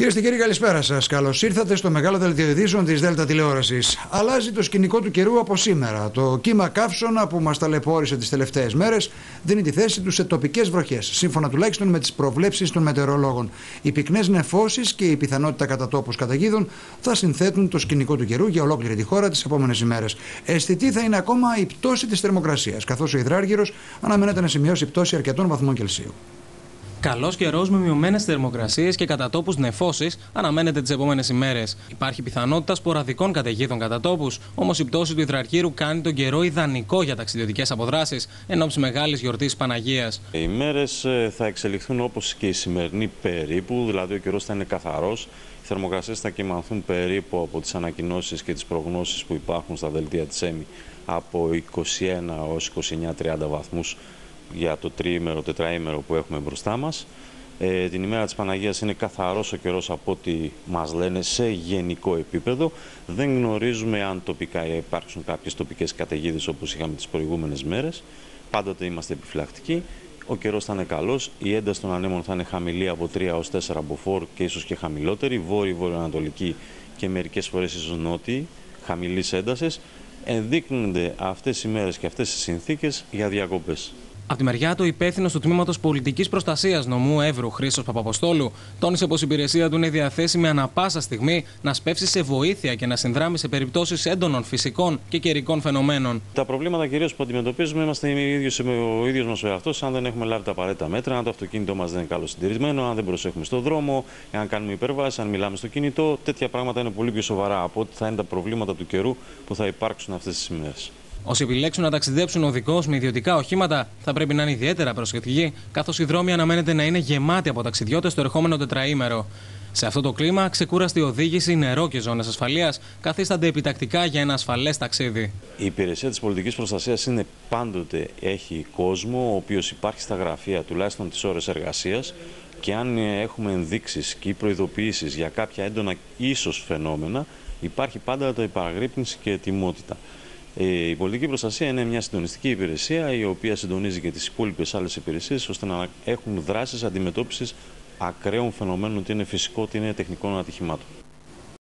Κυρίες και κύριοι, καλησπέρα σας. Καλώς ήρθατε στο μεγάλο δελτίο ειδήσεων της Δέλτα Τηλεόρασης. Αλλάζει το σκηνικό του καιρού από σήμερα. Το κύμα καύσωνα που μας ταλαιπώρησε τις τελευταίες μέρες δίνει τη θέση του σε τοπικές βροχές, σύμφωνα τουλάχιστον με τις προβλέψεις των μετεωρολόγων. Οι πυκνές νεφώσεις και η πιθανότητα κατά τόπους καταιγίδων θα συνθέτουν το σκηνικό του καιρού για ολόκληρη τη χώρα τις επόμενες ημέρες. Αισθητή θα είναι ακόμα η πτώση της θερμοκρασίας, καθώς ο υδράργυρος αναμένεται να σημειώσει πτώση αρκετών βαθμών Κελσίου. Καλός καιρός με μειωμένες θερμοκρασίες και κατά τόπους νεφώσεις αναμένεται τις επόμενες ημέρες. Υπάρχει πιθανότητα σποραδικών καταιγίδων κατά τόπους, όμως η πτώση του υδραργύρου κάνει τον καιρό ιδανικό για ταξιδιωτικές αποδράσεις ενόψει μεγάλης γιορτής Παναγίας. Οι ημέρες θα εξελιχθούν όπως και η σημερινή περίπου, δηλαδή ο καιρός θα είναι καθαρός. Οι θερμοκρασίες θα κυμανθούν περίπου από τις ανακοινώσεις και τις προγνώσεις που υπάρχουν στα δελτία της ΕΜΗ από 21 έως 29-30 βαθμούς για το τριήμερο, τετραήμερο που έχουμε μπροστά μας. Την ημέρα της Παναγίας είναι καθαρός ο καιρός από ό,τι μας λένε σε γενικό επίπεδο. Δεν γνωρίζουμε αν τοπικά υπάρξουν κάποιες τοπικές καταιγίδες όπως είχαμε τις προηγούμενες μέρες. Πάντοτε είμαστε επιφυλακτικοί. Ο καιρός θα είναι καλός. Η ένταση των ανέμων θα είναι χαμηλή από 3 έως 4 μποφόρ και ίσως και χαμηλότερη. Βόρειο-βορειοανατολική και μερικές φορές ίσως νότιοι, χαμηλής έντασης. Ενδείκνυνται αυτές οι μέρες και αυτές οι συνθήκες για διακοπές. Από τη μεριά του, υπεύθυνος του Τμήματος Πολιτικής Προστασίας Νομού Εύρου, Χρήστος Παπαποστόλου, τόνισε πως η υπηρεσία του είναι διαθέσιμη ανά πάσα στιγμή να σπεύσει σε βοήθεια και να συνδράμει σε περιπτώσεις έντονων φυσικών και καιρικών φαινομένων. Τα προβλήματα κυρίως που αντιμετωπίζουμε είμαστε ο ίδιος μας ο εαυτός, αν δεν έχουμε λάβει τα απαραίτητα μέτρα, αν το αυτοκίνητό μας δεν είναι καλοσυντηρημένο, αν δεν προσέχουμε στον δρόμο, αν κάνουμε υπερβάσεις, αν μιλάμε στο κινητό. Τέτοια πράγματα είναι πολύ πιο σοβαρά από ό,τι θα είναι τα προβλήματα του καιρού που θα υπάρξουν αυτές τις ημέρες. Όσοι επιλέξουν να ταξιδέψουν οδικώς με ιδιωτικά οχήματα θα πρέπει να είναι ιδιαίτερα προσεκτικοί, καθώς οι δρόμοι αναμένεται να είναι γεμάτοι από ταξιδιώτες το ερχόμενο τετραήμερο. Σε αυτό το κλίμα, ξεκούραστη οδήγηση, νερό και ζώνες ασφαλείας καθίστανται επιτακτικά για ένα ασφαλές ταξίδι. Η υπηρεσία της πολιτικής προστασίας είναι πάντοτε έχει κόσμο, ο οποίος υπάρχει στα γραφεία τουλάχιστον τις ώρες εργασίας και αν έχουμε ενδείξεις και προειδοποιήσεις για κάποια έντονα ίσως φαινόμενα, υπάρχει πάντα επαγρύπνηση και ετοιμότητα. Η πολιτική προστασία είναι μια συντονιστική υπηρεσία η οποία συντονίζει και τις υπόλοιπες άλλες υπηρεσίες ώστε να έχουν δράσεις αντιμετώπισης ακραίων φαινομένων, είτε είναι φυσικό είτε είναι τεχνικών ατυχημάτων.